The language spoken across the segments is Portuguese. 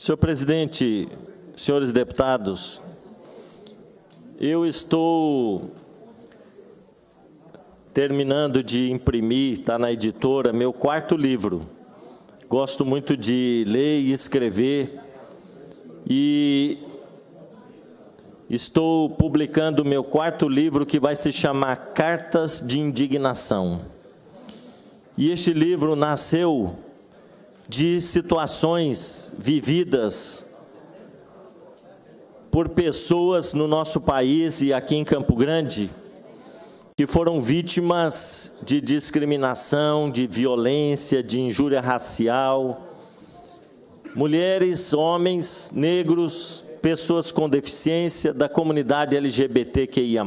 Senhor presidente, senhores deputados, eu estou terminando de imprimir, está na editora, meu 4º livro. Gosto muito de ler e escrever e estou publicando o meu 4º livro, que vai se chamar Cartas de Indignação. E este livro nasceu de situações vividas por pessoas no nosso país e aqui em Campo Grande, que foram vítimas de discriminação, de violência, de injúria racial, mulheres, homens, negros, pessoas com deficiência, da comunidade LGBTQIA+.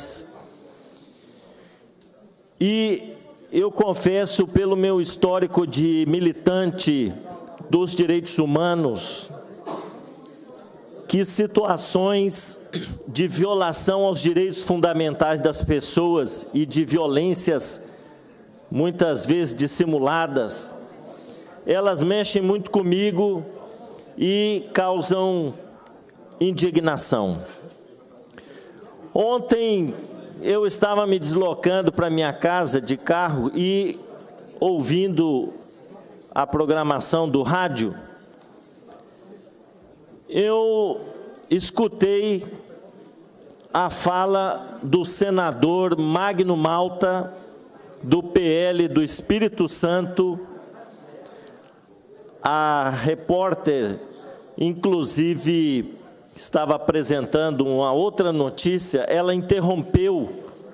E eu confesso, pelo meu histórico de militante dos direitos humanos, que situações de violação aos direitos fundamentais das pessoas e de violências, muitas vezes dissimuladas, elas mexem muito comigo e causam indignação. Ontem eu estava me deslocando para minha casa de carro e ouvindo a programação do rádio, eu escutei a fala do senador Magno Malta, do PL do Espírito Santo. A repórter, inclusive, estava apresentando uma outra notícia, ela interrompeu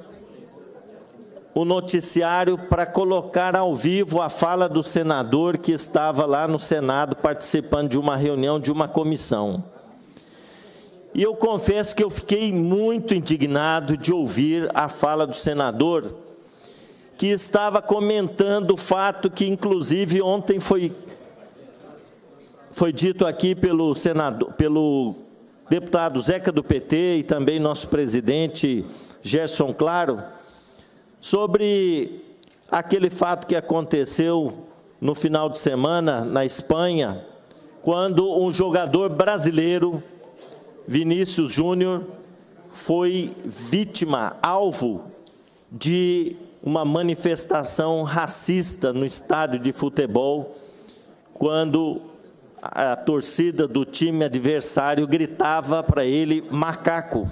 o noticiário para colocar ao vivo a fala do senador que estava lá no Senado participando de uma reunião de uma comissão. E eu confesso que eu fiquei muito indignado de ouvir a fala do senador, que estava comentando o fato que, inclusive, ontem foi dito aqui pelo deputado Zeca do PT e também nosso presidente Gerson Claro, sobre aquele fato que aconteceu no final de semana na Espanha, quando um jogador brasileiro, Vinícius Júnior, foi vítima, alvo de uma manifestação racista no estádio de futebol, quando a torcida do time adversário gritava para ele macaco.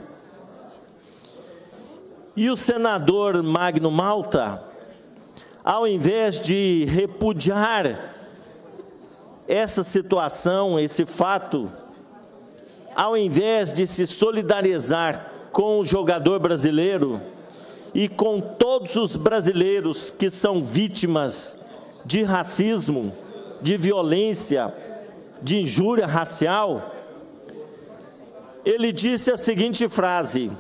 E o senador Magno Malta, ao invés de repudiar essa situação, esse fato, ao invés de se solidarizar com o jogador brasileiro e com todos os brasileiros que são vítimas de racismo, de violência, de injúria racial, ele disse a seguinte frase: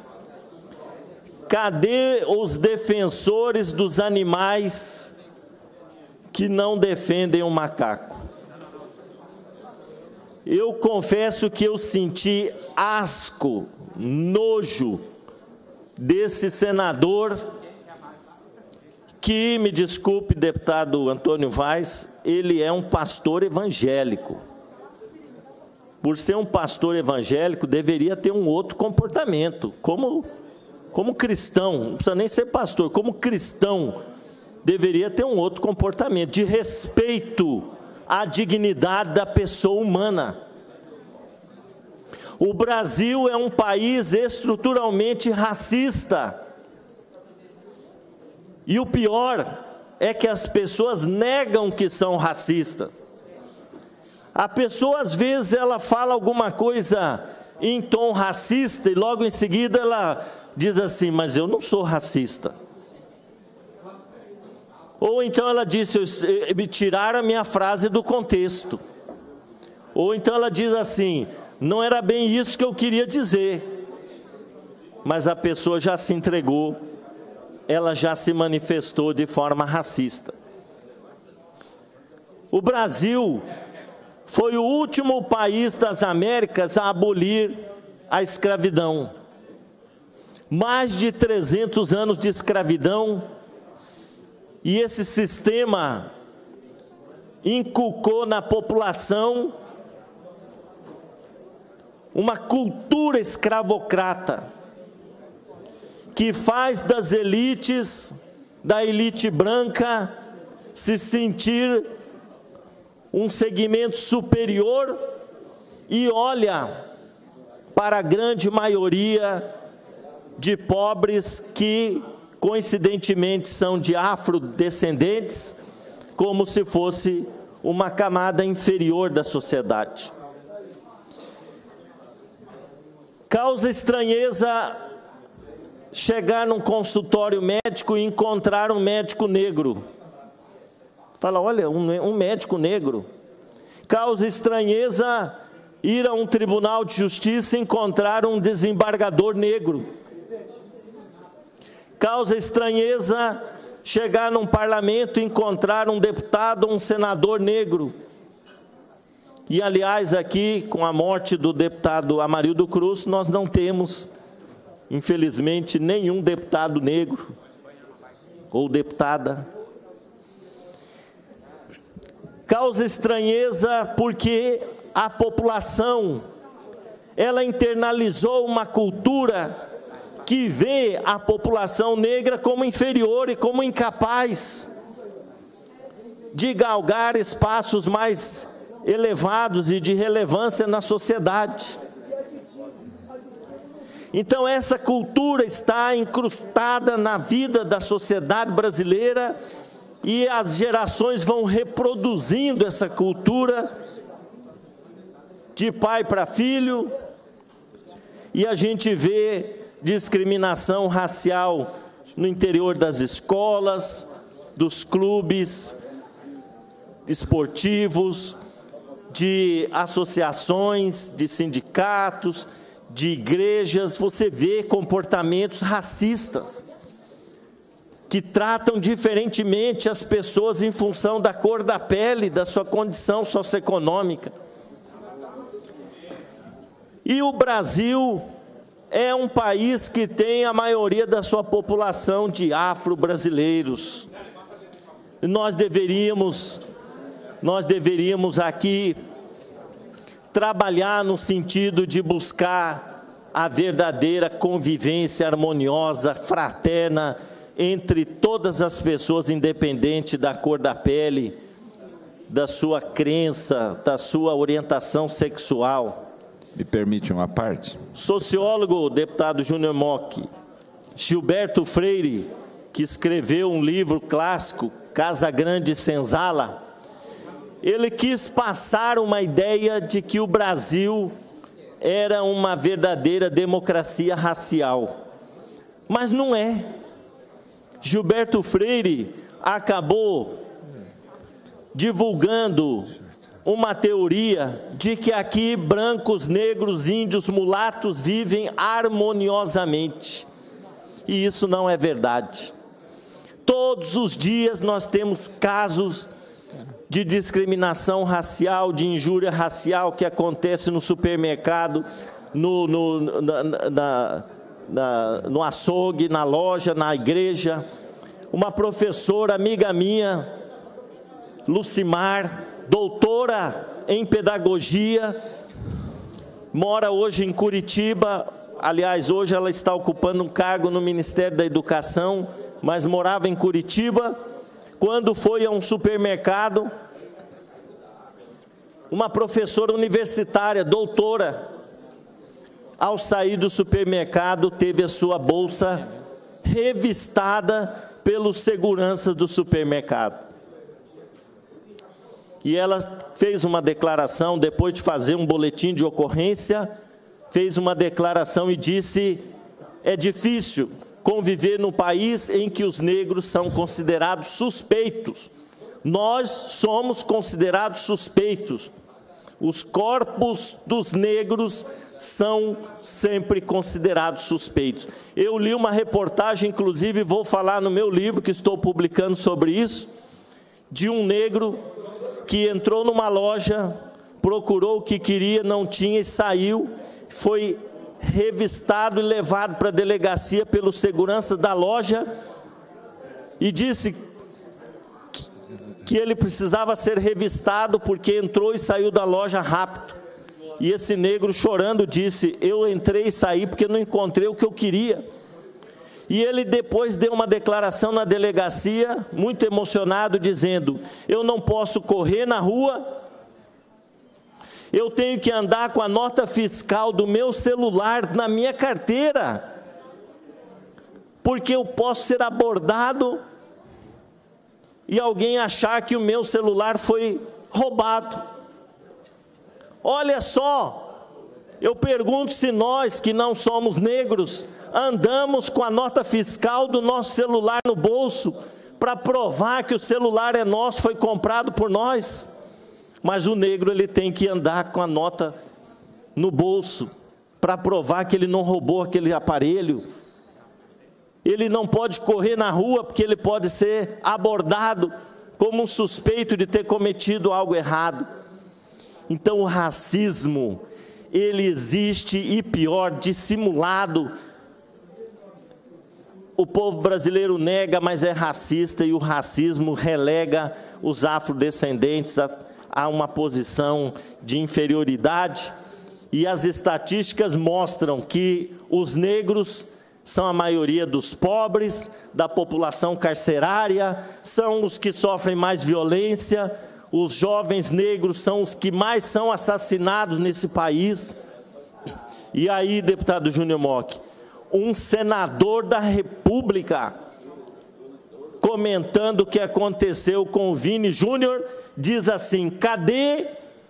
cadê os defensores dos animais que não defendem o macaco? Eu confesso que eu senti asco, nojo desse senador, que, me desculpe, deputado Antônio Vaz, ele é um pastor evangélico. Por ser um pastor evangélico, deveria ter um outro comportamento, como cristão, não precisa nem ser pastor, como cristão, deveria ter um outro comportamento, de respeito à dignidade da pessoa humana. O Brasil é um país estruturalmente racista. E o pior é que as pessoas negam que são racistas. A pessoa, às vezes, ela fala alguma coisa em tom racista e logo em seguida ela diz assim, mas eu não sou racista. Ou então ela disse, me tiraram a minha frase do contexto. Ou então ela diz assim, não era bem isso que eu queria dizer. Mas a pessoa já se entregou, ela já se manifestou de forma racista. O Brasil foi o último país das Américas a abolir a escravidão. Mais de 300 anos de escravidão, e esse sistema inculcou na população uma cultura escravocrata, que faz das elites, da elite branca, se sentir um segmento superior e olha para a grande maioria de pobres que, coincidentemente, são de afrodescendentes, como se fosse uma camada inferior da sociedade. Causa estranheza chegar num consultório médico e encontrar um médico negro. Fala, olha, um médico negro. Causa estranheza ir a um tribunal de justiça e encontrar um desembargador negro. Causa estranheza chegar num parlamento e encontrar um deputado ou um senador negro. E, aliás, aqui, com a morte do deputado Amarildo Cruz, nós não temos, infelizmente, nenhum deputado negro ou deputada. Causa estranheza porque a população, ela internalizou uma cultura que vê a população negra como inferior e como incapaz de galgar espaços mais elevados e de relevância na sociedade. Então, essa cultura está incrustada na vida da sociedade brasileira e as gerações vão reproduzindo essa cultura de pai para filho, e a gente vê discriminação racial no interior das escolas, dos clubes esportivos, de associações, de sindicatos, de igrejas. Você vê comportamentos racistas, que tratam diferentemente as pessoas em função da cor da pele, da sua condição socioeconômica. E o Brasil é um país que tem a maioria da sua população de afro-brasileiros. Nós deveríamos aqui trabalhar no sentido de buscar a verdadeira convivência harmoniosa, fraterna, entre todas as pessoas, independente da cor da pele, da sua crença, da sua orientação sexual. Me permite uma parte? Sociólogo, deputado Júnior Mock, Gilberto Freire, que escreveu um livro clássico, Casa Grande e Senzala, ele quis passar uma ideia de que o Brasil era uma verdadeira democracia racial. Mas não é. Gilberto Freire acabou divulgando uma teoria de que aqui brancos, negros, índios, mulatos vivem harmoniosamente. E isso não é verdade. Todos os dias nós temos casos de discriminação racial, de injúria racial que acontece no supermercado, no açougue, na loja, na igreja. Uma professora, amiga minha, Lucimar, doutora em pedagogia, mora hoje em Curitiba. Aliás, hoje ela está ocupando um cargo no Ministério da Educação, mas morava em Curitiba. Quando foi a um supermercado, uma professora universitária, doutora, ao sair do supermercado, teve a sua bolsa revistada pelos seguranças do supermercado. E ela fez uma declaração, depois de fazer um boletim de ocorrência, fez uma declaração e disse: é difícil conviver num país em que os negros são considerados suspeitos. Nós somos considerados suspeitos. Os corpos dos negros são sempre considerados suspeitos. Eu li uma reportagem, inclusive vou falar no meu livro, que estou publicando sobre isso, de um negro que entrou numa loja, procurou o que queria, não tinha e saiu, foi revistado e levado para a delegacia pelos seguranças da loja e disse que ele precisava ser revistado porque entrou e saiu da loja rápido. E esse negro, chorando, disse: eu entrei e saí porque não encontrei o que eu queria. E ele depois deu uma declaração na delegacia, muito emocionado, dizendo: eu não posso correr na rua, eu tenho que andar com a nota fiscal do meu celular na minha carteira, porque eu posso ser abordado e alguém achar que o meu celular foi roubado. Olha só, eu pergunto se nós que não somos negros andamos com a nota fiscal do nosso celular no bolso para provar que o celular é nosso, foi comprado por nós. Mas o negro, ele tem que andar com a nota no bolso para provar que ele não roubou aquele aparelho. Ele não pode correr na rua porque ele pode ser abordado como um suspeito de ter cometido algo errado. Então o racismo, ele existe, e pior, dissimulado. O povo brasileiro nega, mas é racista, e o racismo relega os afrodescendentes a uma posição de inferioridade. E as estatísticas mostram que os negros são a maioria dos pobres, da população carcerária, são os que sofrem mais violência, os jovens negros são os que mais são assassinados nesse país. E aí, deputado Júnior Mock, um senador da República, comentando o que aconteceu com o Vini Júnior, diz assim: cadê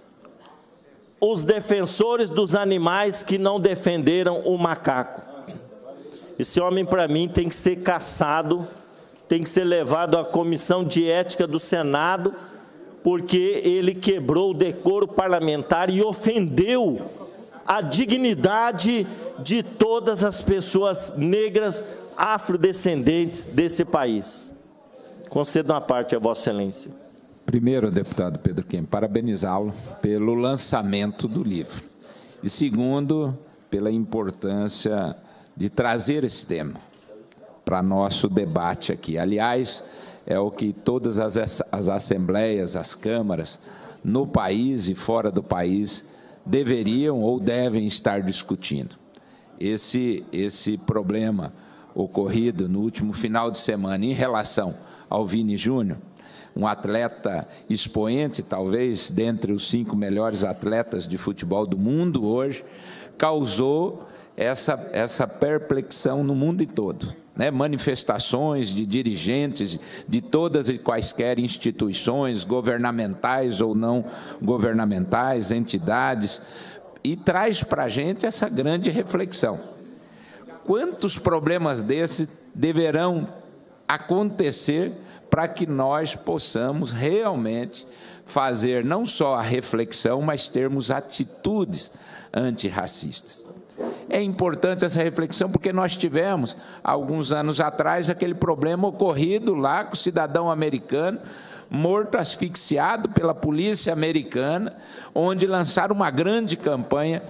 os defensores dos animais que não defenderam o macaco? Esse homem, para mim, tem que ser cassado, tem que ser levado à comissão de ética do Senado, porque ele quebrou o decoro parlamentar e ofendeu a dignidade de todas as pessoas negras afrodescendentes desse país. Concedo uma parte a Vossa Excelência. Primeiro, deputado Pedro Kempis, parabenizá-lo pelo lançamento do livro. E segundo, pela importância de trazer esse tema para nosso debate aqui. Aliás, é o que todas as assembleias, as câmaras, no país e fora do país, deveriam ou devem estar discutindo. Esse problema ocorrido no último final de semana em relação ao Vini Júnior, um atleta expoente, talvez, dentre os 5 melhores atletas de futebol do mundo hoje, causou essa perplexão no mundo todo, né? Manifestações de dirigentes de todas e quaisquer instituições, governamentais ou não governamentais, entidades, e traz para a gente essa grande reflexão. Quantos problemas desses deverão acontecer para que nós possamos realmente fazer não só a reflexão, mas termos atitudes antirracistas? É importante essa reflexão porque nós tivemos, alguns anos atrás, aquele problema ocorrido lá com o cidadão americano, morto asfixiado pela polícia americana, onde lançaram uma grande campanha,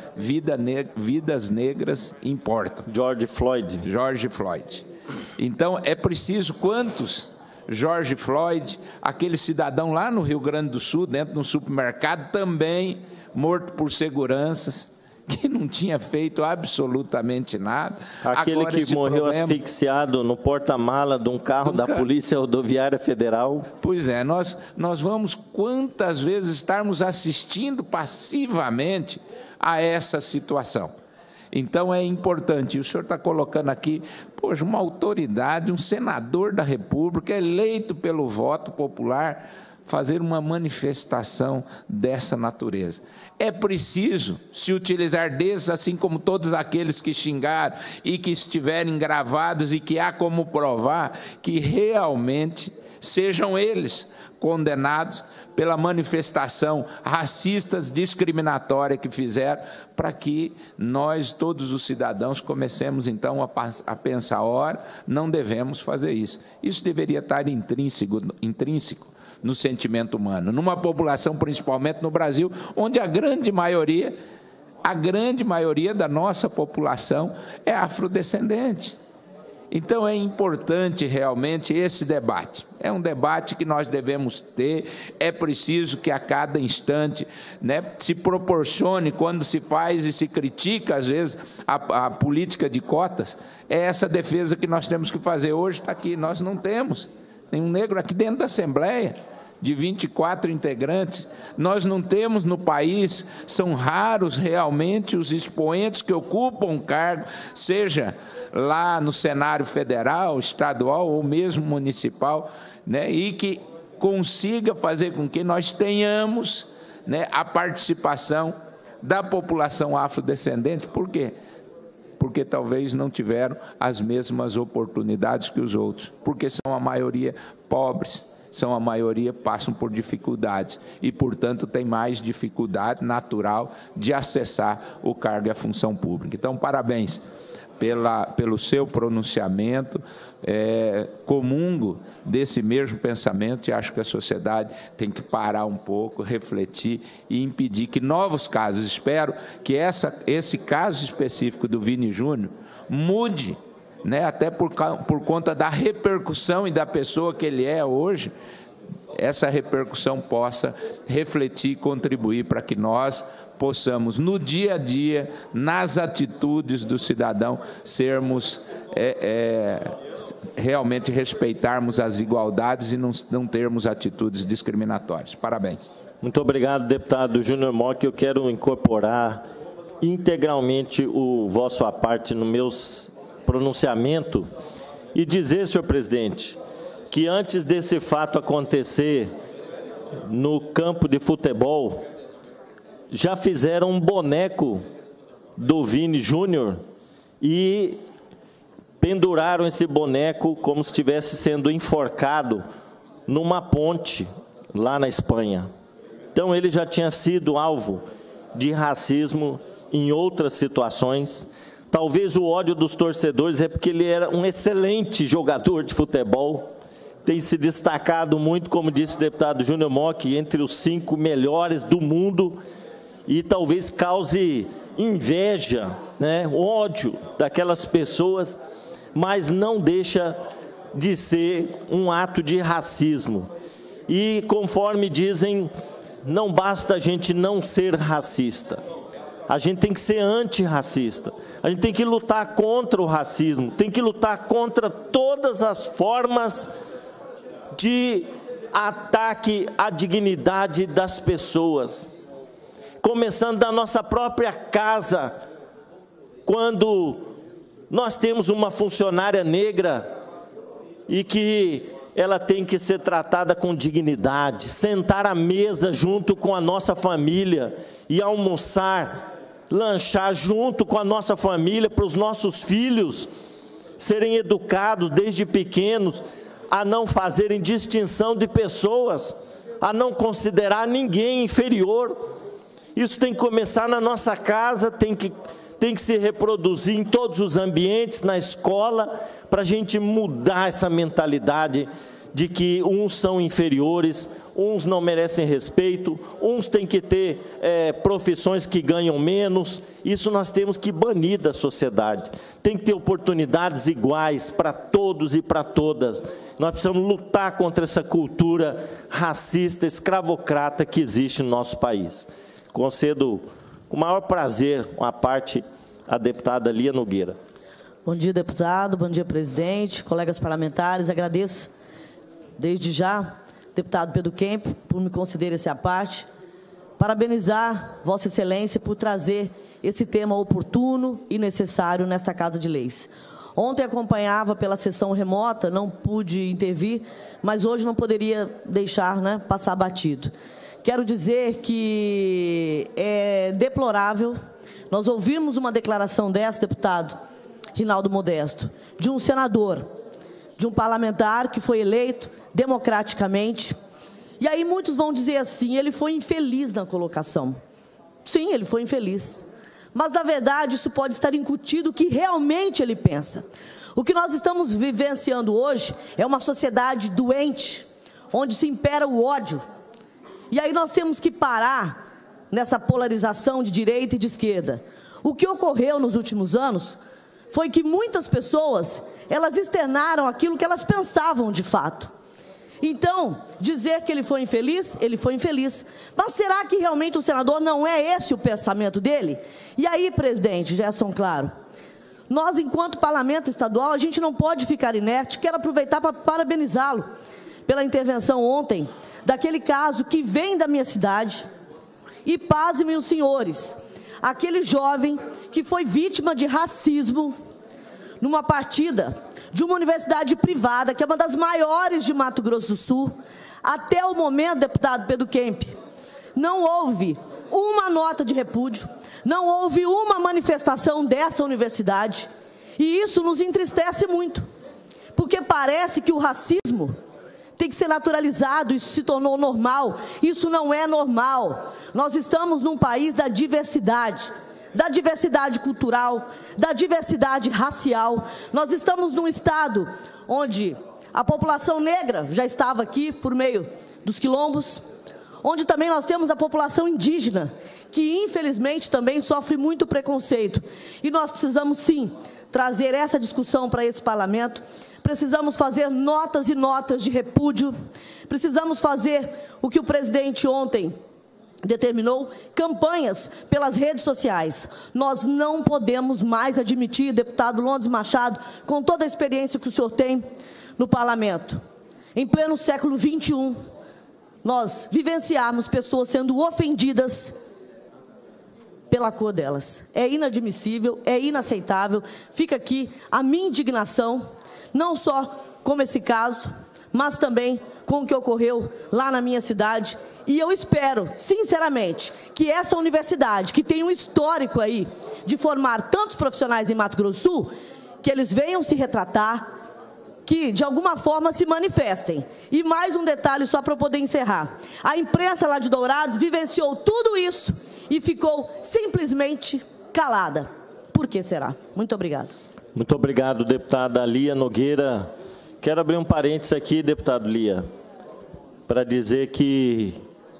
Vidas Negras Importam. George Floyd. Então, é preciso quantos George Floyd, aquele cidadão lá no Rio Grande do Sul, dentro de um supermercado, também morto por seguranças, que não tinha feito absolutamente nada. Aquele agora, que morreu asfixiado no porta-mala de um carro da Polícia Rodoviária Federal. Pois é, nós vamos quantas vezes estarmos assistindo passivamente a essa situação. Então é importante, e o senhor está colocando aqui, poxa, uma autoridade, um senador da República, eleito pelo voto popular, fazer uma manifestação dessa natureza. É preciso se utilizar desses, assim como todos aqueles que xingaram e que estiverem gravados e que há como provar que realmente sejam eles condenados pela manifestação racistas, discriminatória que fizeram, para que nós, todos os cidadãos, comecemos então a pensar, ora, não devemos fazer isso. Isso deveria estar intrínseco no sentimento humano, numa população, principalmente no Brasil, onde a grande maioria da nossa população é afrodescendente. Então, é importante realmente esse debate. É um debate que nós devemos ter, é preciso que a cada instante, né, se proporcione, quando se faz e se critica, às vezes, a política de cotas, é essa defesa que nós temos que fazer hoje. Está aqui, nós não temos nenhum negro aqui dentro da Assembleia, de 24 integrantes. Nós não temos no país, são raros realmente os expoentes que ocupam cargo, seja lá no cenário federal, estadual ou mesmo municipal, né, e que consiga fazer com que nós tenhamos, né, a participação da população afrodescendente. Por quê? Porque talvez não tiveram as mesmas oportunidades que os outros, porque são a maioria pobres, são a maioria passam por dificuldades e, portanto, tem mais dificuldade natural de acessar o cargo e a função pública. Então, parabéns pelo seu pronunciamento, comungo desse mesmo pensamento e acho que a sociedade tem que parar um pouco, refletir e impedir que novos casos, espero que esse caso específico do Vini Júnior mude, né, até por conta da repercussão e da pessoa que ele é hoje, essa repercussão possa refletir e contribuir para que nós possamos, no dia a dia, nas atitudes do cidadão, sermos, realmente respeitarmos as igualdades e não termos atitudes discriminatórias. Parabéns. Muito obrigado, deputado Júnior Mock. Eu quero incorporar integralmente o vosso à parte no meu pronunciamento e dizer, senhor presidente, que antes desse fato acontecer no campo de futebol, já fizeram um boneco do Vini Júnior e penduraram esse boneco como se estivesse sendo enforcado numa ponte lá na Espanha. Então, ele já tinha sido alvo de racismo em outras situações. Talvez o ódio dos torcedores é porque ele era um excelente jogador de futebol, tem se destacado muito, como disse o deputado Júnior Mock, entre os 5 melhores do mundo, e talvez cause inveja, né, ódio daquelas pessoas, mas não deixa de ser um ato de racismo. E, conforme dizem, não basta a gente não ser racista, a gente tem que ser antirracista, a gente tem que lutar contra o racismo, tem que lutar contra todas as formas de ataque à dignidade das pessoas, começando da nossa própria casa, quando nós temos uma funcionária negra e que ela tem que ser tratada com dignidade, sentar à mesa junto com a nossa família e almoçar, lanchar junto com a nossa família, para os nossos filhos serem educados desde pequenos a não fazerem distinção de pessoas, a não considerar ninguém inferior. Isso tem que começar na nossa casa, tem que se reproduzir em todos os ambientes, na escola, para a gente mudar essa mentalidade de que uns são inferiores, uns não merecem respeito, uns têm que ter profissões que ganham menos. Isso nós temos que banir da sociedade. Tem que ter oportunidades iguais para todos e para todas. Nós precisamos lutar contra essa cultura racista, escravocrata que existe no nosso país. Concedo com o maior prazer uma parte à deputada Lia Nogueira. Bom dia, deputado. Bom dia, presidente, colegas parlamentares. Agradeço desde já, deputado Pedro Kemp, por me conceder essa parte. Parabenizar Vossa Excelência por trazer esse tema oportuno e necessário nesta Casa de Leis. Ontem acompanhava pela sessão remota, não pude intervir, mas hoje não poderia deixar, né, passar batido. Quero dizer que é deplorável nós ouvirmos uma declaração dessa, deputado Rinaldo Modesto, de um senador, de um parlamentar que foi eleito democraticamente. E aí muitos vão dizer assim, ele foi infeliz na colocação. Sim, ele foi infeliz. Mas, na verdade, isso pode estar incutido o que realmente ele pensa. O que nós estamos vivenciando hoje é uma sociedade doente, onde se impera o ódio. E aí nós temos que parar nessa polarização de direita e de esquerda. O que ocorreu nos últimos anos foi que muitas pessoas, elas externaram aquilo que elas pensavam de fato. Então, dizer que ele foi infeliz, ele foi infeliz. Mas será que realmente o senador não é esse o pensamento dele? E aí, presidente Gerson Claro, nós, enquanto parlamento estadual, a gente não pode ficar inerte. Quero aproveitar para parabenizá-lo pela intervenção ontem, daquele caso que vem da minha cidade. E pasmem os senhores, aquele jovem que foi vítima de racismo numa partida de uma universidade privada, que é uma das maiores de Mato Grosso do Sul. Até o momento, deputado Pedro Kemp, não houve uma nota de repúdio, não houve uma manifestação dessa universidade, e isso nos entristece muito, porque parece que o racismo tem que ser naturalizado, isso se tornou normal. Isso não é normal. Nós estamos num país da diversidade cultural, da diversidade racial. Nós estamos num estado onde a população negra já estava aqui por meio dos quilombos, onde também nós temos a população indígena, que infelizmente também sofre muito preconceito. E nós precisamos sim trazer essa discussão para esse parlamento. Precisamos fazer notas e notas de repúdio, precisamos fazer o que o presidente ontem determinou, campanhas pelas redes sociais. Nós não podemos mais admitir, deputado Londes Machado, com toda a experiência que o senhor tem no parlamento, em pleno século XXI, nós vivenciarmos pessoas sendo ofendidas pela cor delas. É inadmissível, é inaceitável. Fica aqui a minha indignação, não só com esse caso, mas também com o que ocorreu lá na minha cidade. E eu espero, sinceramente, que essa universidade, que tem um histórico aí de formar tantos profissionais em Mato Grosso do Sul, que eles venham se retratar, que de alguma forma se manifestem. E mais um detalhe só para eu poder encerrar. A imprensa lá de Dourados vivenciou tudo isso e ficou simplesmente calada. Por que será? Muito obrigada. Muito obrigado, deputada Lia Nogueira. Quero abrir um parênteses aqui, deputado Lia, para dizer que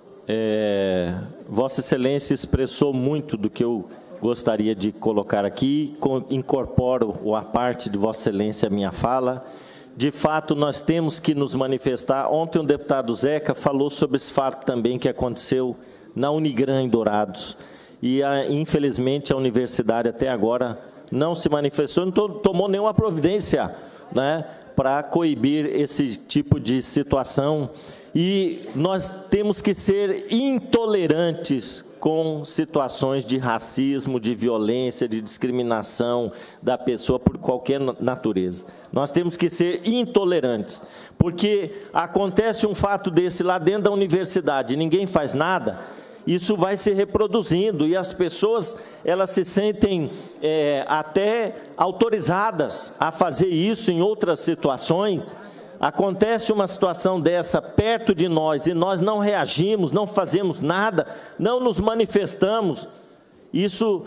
Vossa Excelência expressou muito do que eu gostaria de colocar aqui, incorporo a parte de Vossa Excelência a minha fala. De fato, nós temos que nos manifestar. Ontem o deputado Zeca falou sobre esse fato também que aconteceu na Unigran, em Dourados. E, infelizmente, a universidade até agora não se manifestou, não tomou nenhuma providência, né, para coibir esse tipo de situação. E nós temos que ser intolerantes com situações de racismo, de violência, de discriminação da pessoa por qualquer natureza. Nós temos que ser intolerantes, porque acontece um fato desse lá dentro da universidade e ninguém faz nada, isso vai se reproduzindo e as pessoas, elas se sentem até autorizadas a fazer isso em outras situações. Acontece uma situação dessa perto de nós e nós não reagimos, não fazemos nada, não nos manifestamos. Isso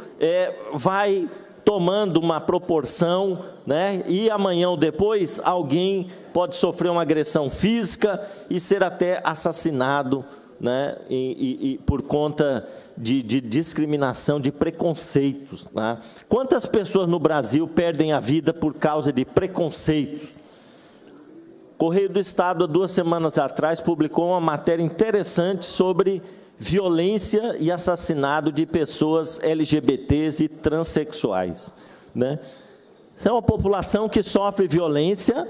vai tomando uma proporção, né? E amanhã ou depois alguém pode sofrer uma agressão física e ser até assassinado, né? E por conta de discriminação, de preconceitos, né? Quantas pessoas no Brasil perdem a vida por causa de preconceitos? Correio do Estado, há 2 semanas atrás, publicou uma matéria interessante sobre violência e assassinato de pessoas LGBTs e transexuais, né? É uma população que sofre violência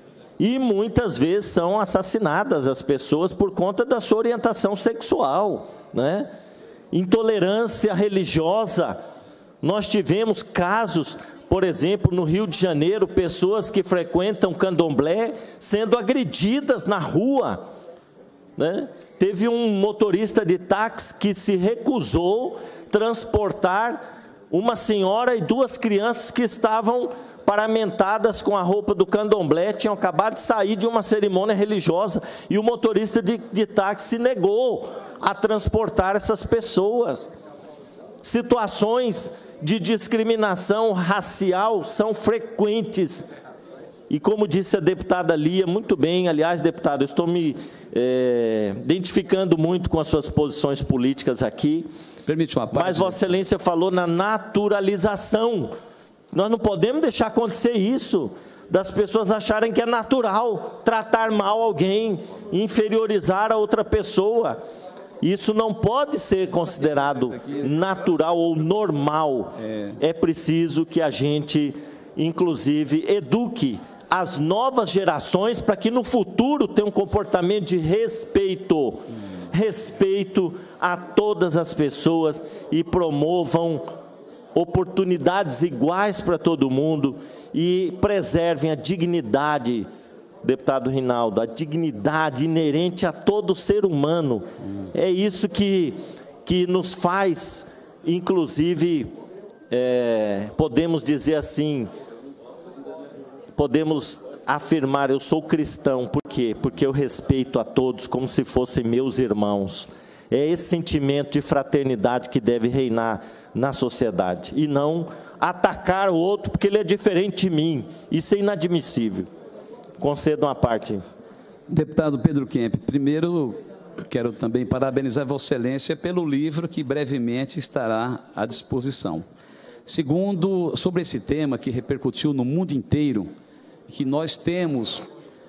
e muitas vezes são assassinadas as pessoas por conta da sua orientação sexual, né? Intolerância religiosa. Nós tivemos casos, por exemplo, no Rio de Janeiro, pessoas que frequentam candomblé sendo agredidas na rua, né? Teve um motorista de táxi que se recusou transportar uma senhora e 2 crianças que estavam paramentadas com a roupa do candomblé, tinham acabado de sair de uma cerimônia religiosa, e o motorista de táxi se negou a transportar essas pessoas. Situações de discriminação racial são frequentes. E como disse a deputada Lia, muito bem, aliás, deputada, eu estou me identificando muito com as suas posições políticas aqui. Permite uma parte. Mas Vossa Excelência falou na naturalização Nós não podemos deixar acontecer isso, das pessoas acharem que é natural tratar mal alguém, inferiorizar a outra pessoa. Isso não pode ser considerado natural ou normal. É preciso que a gente, inclusive, eduque as novas gerações para que no futuro tenham um comportamento de respeito. Respeito a todas as pessoas e promovam oportunidades iguais para todo mundo e preservem a dignidade, deputado Rinaldo, a dignidade inerente a todo ser humano. É isso que nos faz, inclusive, podemos dizer assim, podemos afirmar, eu sou cristão. Por quê? Porque eu respeito a todos como se fossem meus irmãos. É esse sentimento de fraternidade que deve reinar na sociedade, e não atacar o outro porque ele é diferente de mim. Isso é inadmissível. Concedo uma parte. Deputado Pedro Kemp, primeiro quero também parabenizar Vossa Excelência pelo livro que brevemente estará à disposição. Segundo, sobre esse tema que repercutiu no mundo inteiro, que nós temos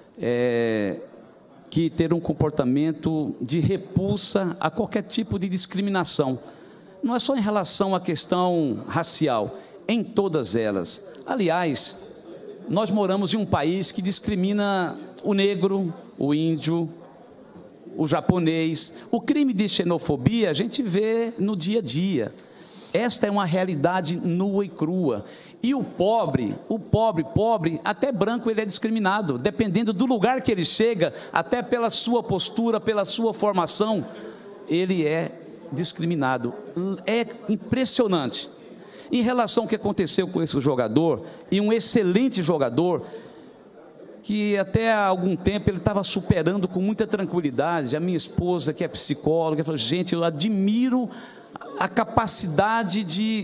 que ter um comportamento de repulsa a qualquer tipo de discriminação. Não é só em relação à questão racial, em todas elas. Aliás, nós moramos em um país que discrimina o negro, o índio, o japonês. O crime de xenofobia a gente vê no dia a dia. Esta é uma realidade nua e crua. E o pobre, até branco ele é discriminado, dependendo do lugar que ele chega, até pela sua postura, pela sua formação, ele é discriminado. É impressionante. Em relação ao que aconteceu com esse jogador, e um excelente jogador, que até há algum tempo ele estava superando com muita tranquilidade. A minha esposa, que é psicóloga, falou: gente, eu admiro a capacidade de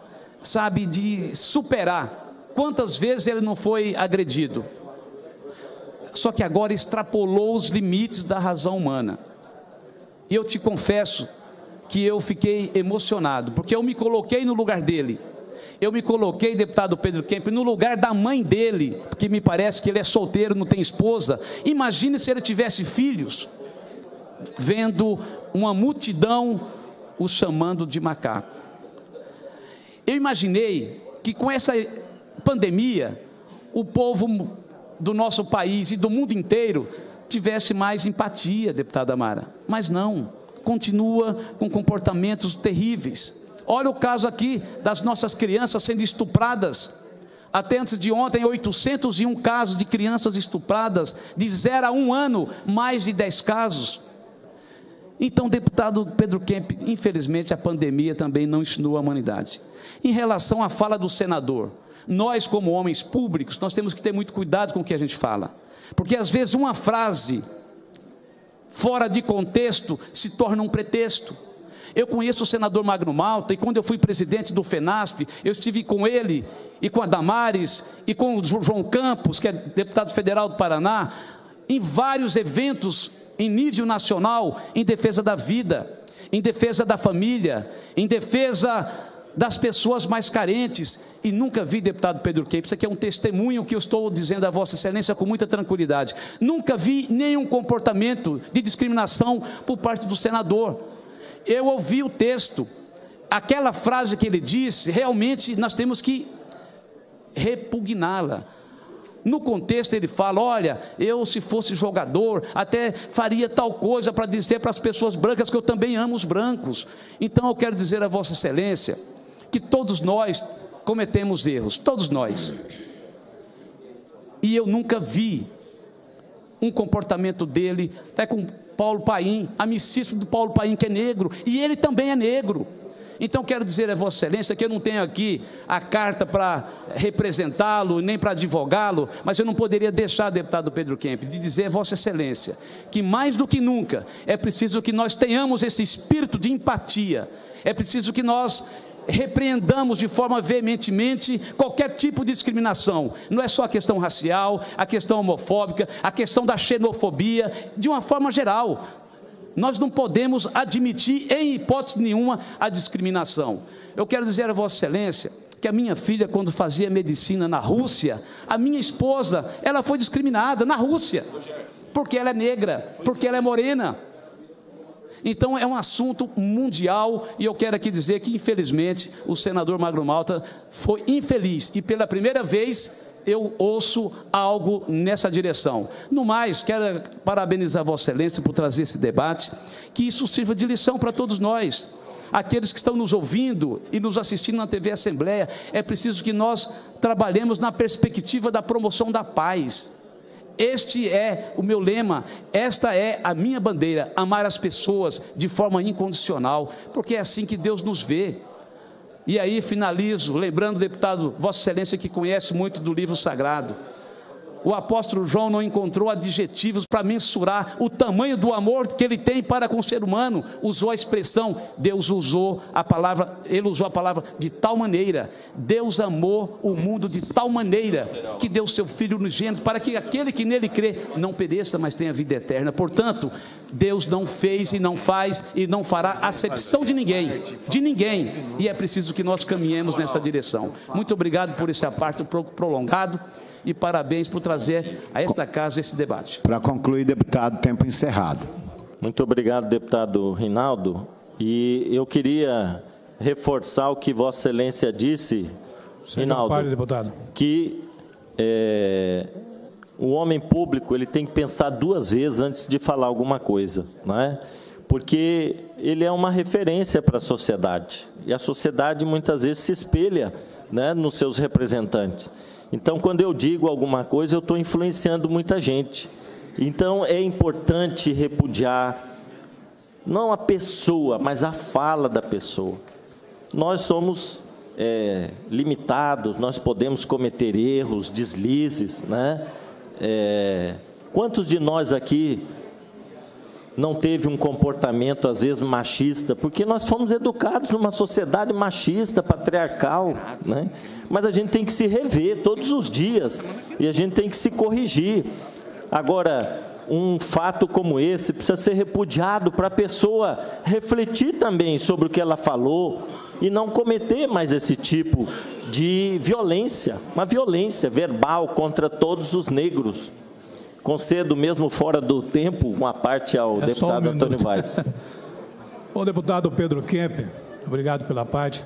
superar. Quantas vezes ele não foi agredido? Só que agora extrapolou os limites da razão humana. E eu te confesso que eu fiquei emocionado, porque eu me coloquei no lugar dele. Eu me coloquei, deputado Pedro Kemp, no lugar da mãe dele, porque me parece que ele é solteiro, não tem esposa. Imagine se ele tivesse filhos, vendo uma multidão o chamando de macaco. Eu imaginei que com essa pandemia, o povo do nosso país e do mundo inteiro tivesse mais empatia, deputada Amara, mas não, continua com comportamentos terríveis. Olha o caso aqui das nossas crianças sendo estupradas. Até antes de ontem, 801 casos de crianças estupradas, de 0 a 1 ano, mais de 10 casos. Então, deputado Pedro Kemp, infelizmente a pandemia também não ensinou a humanidade. Em relação à fala do senador, nós como homens públicos, nós temos que ter muito cuidado com o que a gente fala. Porque às vezes uma frase fora de contexto se torna um pretexto. Eu conheço o senador Magno Malta, e quando eu fui presidente do FENASP, eu estive com ele, e com a Damares, e com o João Campos, que é deputado federal do Paraná, em vários eventos em nível nacional, em defesa da vida, em defesa da família, em defesa das pessoas mais carentes. E nunca vi, deputado Pedro Kemp, isso aqui é um testemunho que eu estou dizendo a Vossa Excelência com muita tranquilidade, nunca vi nenhum comportamento de discriminação por parte do senador. Eu ouvi o texto, aquela frase que ele disse, realmente nós temos que repugná-la. No contexto ele fala: olha, eu se fosse jogador, até faria tal coisa para dizer para as pessoas brancas que eu também amo os brancos. Então eu quero dizer a Vossa Excelência que todos nós cometemos erros, todos nós. E eu nunca vi um comportamento dele, até com Paulo Paim, amicíssimo do Paulo Paim, que é negro, e ele também é negro. Então, quero dizer a Vossa Excelência que eu não tenho aqui a carta para representá-lo, nem para advogá-lo, mas eu não poderia deixar, deputado Pedro Kemp, de dizer a Vossa Excelência que, mais do que nunca, é preciso que nós tenhamos esse espírito de empatia, é preciso que nós repreendamos de forma veementemente qualquer tipo de discriminação. Não é só a questão racial, a questão homofóbica, a questão da xenofobia, de uma forma geral. Nós não podemos admitir, em hipótese nenhuma, a discriminação. Eu quero dizer a Vossa Excelência que que a minha filha, quando fazia medicina na Rússia, a minha esposa, ela foi discriminada na Rússia, porque ela é negra, porque ela é morena. Então, é um assunto mundial, e eu quero aqui dizer que, infelizmente, o senador Magno Malta foi infeliz, e pela primeira vez eu ouço algo nessa direção. No mais, quero parabenizar Vossa Excelência por trazer esse debate, que isso sirva de lição para todos nós. Aqueles que estão nos ouvindo e nos assistindo na TV Assembleia, é preciso que nós trabalhemos na perspectiva da promoção da paz. Este é o meu lema, esta é a minha bandeira, amar as pessoas de forma incondicional, porque é assim que Deus nos vê. E aí finalizo, lembrando, deputado, Vossa Excelência, que conhece muito do livro sagrado, o apóstolo João não encontrou adjetivos para mensurar o tamanho do amor que ele tem para com o ser humano, usou a expressão, Deus usou a palavra, ele usou a palavra de tal maneira, Deus amou o mundo de tal maneira, que deu seu Filho unigênito, para que aquele que nele crê, não pereça, mas tenha vida eterna. Portanto, Deus não fez e não faz e não fará acepção de ninguém, e é preciso que nós caminhemos nessa direção. Muito obrigado por esse aparto prolongado, e parabéns por trazer a esta casa esse debate. Para concluir, deputado, tempo encerrado. Muito obrigado, deputado Rinaldo. E eu queria reforçar o que Vossa Excelência disse, Rinaldo, deputado, que o homem público ele tem que pensar 2 vezes antes de falar alguma coisa, não é? Porque ele é uma referência para a sociedade, e a sociedade muitas vezes se espelha, né, nos seus representantes. Então, quando eu digo alguma coisa, eu estou influenciando muita gente. Então, é importante repudiar, não a pessoa, mas a fala da pessoa. Nós somos limitados, nós podemos cometer erros, deslizes, né? Quantos de nós aqui não teve um comportamento, às vezes, machista, porque nós fomos educados numa sociedade machista, patriarcal, né? Mas a gente tem que se rever todos os dias, e a gente tem que se corrigir. Agora, um fato como esse precisa ser repudiado para a pessoa refletir também sobre o que ela falou, e não cometer mais esse tipo de violência, uma violência verbal contra todos os negros. Concedo, mesmo fora do tempo, uma parte ao deputado Antônio Vaz. Bom, deputado Pedro Kemp, obrigado pela parte.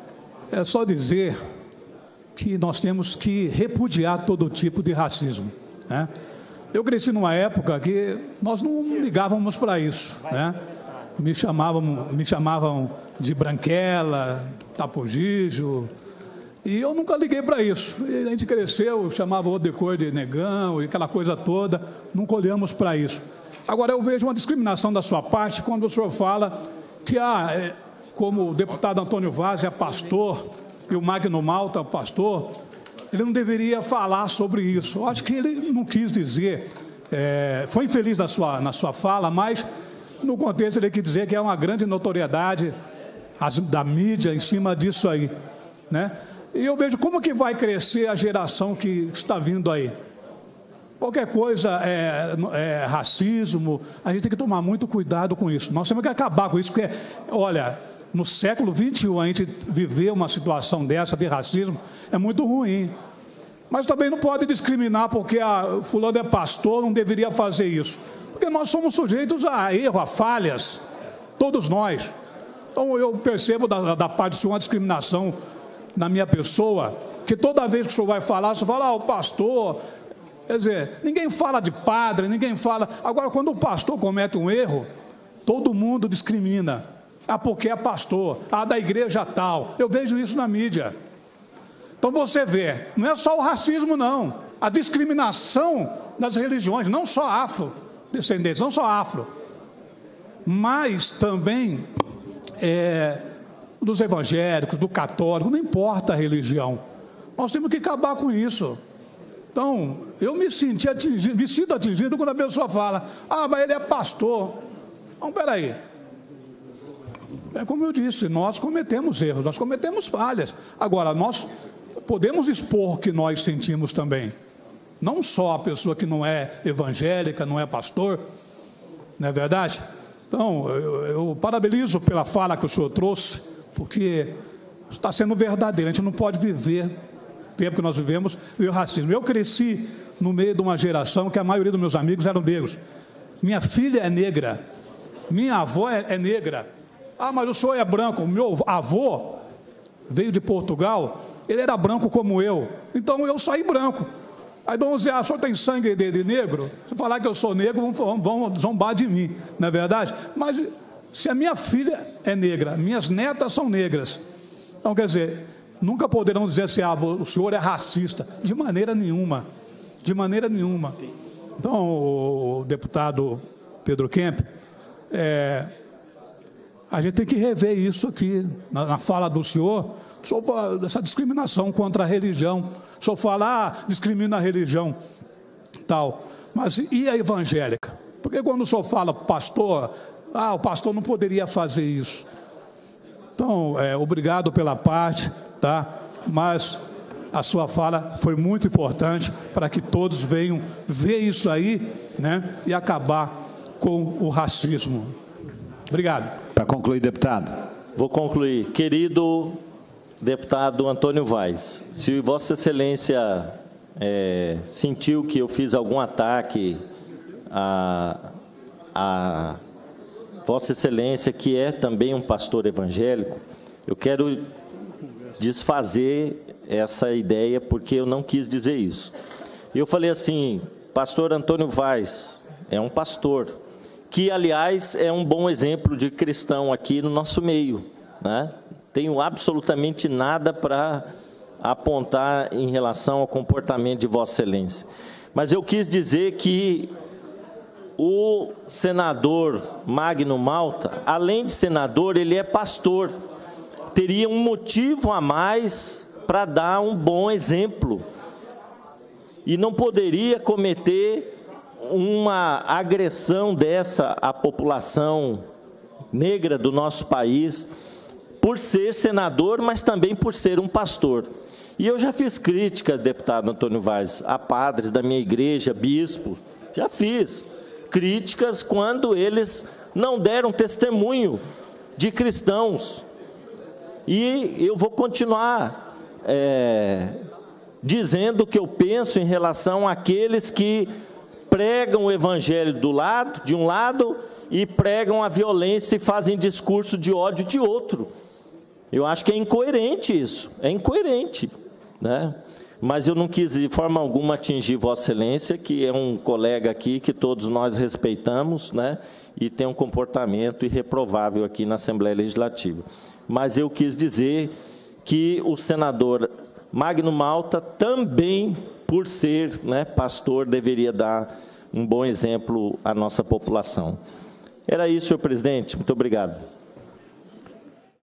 É só dizer que nós temos que repudiar todo tipo de racismo, né? Eu cresci numa época que nós não ligávamos para isso, né? Me chamavam de branquela, tapogijo, e eu nunca liguei para isso. E a gente cresceu, chamava o de cor de negão e aquela coisa toda, nunca olhamos para isso. Agora, eu vejo uma discriminação da sua parte quando o senhor fala que, como o deputado Antônio Vaz é pastor e o Magno Malta é pastor, ele não deveria falar sobre isso. Eu acho que ele não quis dizer, foi infeliz na sua fala, mas no contexto ele quis dizer que é uma grande notoriedade da mídia em cima disso aí, né? E eu vejo como que vai crescer a geração que está vindo aí. Qualquer coisa é racismo, a gente tem que tomar muito cuidado com isso. Nós temos que acabar com isso, porque, olha, no século XXI, a gente viver uma situação dessa de racismo é muito ruim. Mas também não pode discriminar porque fulano é pastor, não deveria fazer isso. Porque nós somos sujeitos a erro, a falhas, todos nós. Então, eu percebo da parte do senhor uma discriminação na minha pessoa, que toda vez que o senhor vai falar, você fala, o pastor. Quer dizer, ninguém fala de padre, ninguém fala. Agora, quando o pastor comete um erro, todo mundo discrimina. Porque é pastor, da igreja tal. Eu vejo isso na mídia. Então você vê, não é só o racismo, não. A discriminação das religiões, não só afrodescendentes, não só afro, mas também dos evangélicos, do católico, não importa a religião. Nós temos que acabar com isso. Então, eu me sinto atingido quando a pessoa fala, mas ele é pastor. Então, peraí. É como eu disse, nós cometemos erros, nós cometemos falhas. Agora, nós podemos expor o que nós sentimos também. Não só a pessoa que não é evangélica, não é pastor, não é verdade? Então, eu parabenizo pela fala que o senhor trouxe, porque está sendo verdadeiro. A gente não pode viver, o tempo que nós vivemos, o racismo. Eu cresci no meio de uma geração que a maioria dos meus amigos eram negros. Minha filha é negra, minha avó é negra. Ah, mas o senhor é branco. O meu avô veio de Portugal, ele era branco como eu, então eu saí branco. Aí vão dizer, o senhor tem sangue de negro? Se falar que eu sou negro, vão zombar de mim, não é verdade? Mas se a minha filha é negra, minhas netas são negras, então quer dizer, nunca poderão dizer assim, o senhor é racista, de maneira nenhuma, de maneira nenhuma. Então, o deputado Pedro Kemp, a gente tem que rever isso aqui, na fala do senhor dessa discriminação contra a religião. O senhor fala, discrimina a religião, tal. Mas e a evangélica? Porque quando o senhor fala pastor, o pastor não poderia fazer isso. Então, obrigado pela parte, tá? Mas a sua fala foi muito importante para que todos venham ver isso aí, né? E acabar com o racismo. Obrigado. Para concluir, deputado. Vou concluir. Querido deputado Antônio Vaz, se Vossa Excelência sentiu que eu fiz algum ataque a Vossa Excelência, que é também um pastor evangélico, eu quero desfazer essa ideia, porque eu não quis dizer isso. Eu falei assim, pastor Antônio Vaz é um pastor, que, aliás, é um bom exemplo de cristão aqui no nosso meio, né? Tenho absolutamente nada para apontar em relação ao comportamento de Vossa Excelência. Mas eu quis dizer que o senador Magno Malta, além de senador, ele é pastor. Teria um motivo a mais para dar um bom exemplo. E não poderia cometer uma agressão dessa à população negra do nosso país, por ser senador, mas também por ser um pastor. E eu já fiz críticas, deputado Antônio Vaz, a padres da minha igreja, bispos, já fiz críticas quando eles não deram testemunho de cristãos. E eu vou continuar dizendo o que eu penso em relação àqueles que pregam o evangelho de um lado, e pregam a violência e fazem discurso de ódio de outro. Eu acho que é incoerente isso, é incoerente, né? Mas eu não quis de forma alguma atingir Vossa Excelência, que é um colega aqui que todos nós respeitamos, né? E tem um comportamento irreprovável aqui na Assembleia Legislativa. Mas eu quis dizer que o senador Magno Malta também, por ser, né, pastor, deveria dar um bom exemplo à nossa população. Era isso, senhor presidente. Muito obrigado.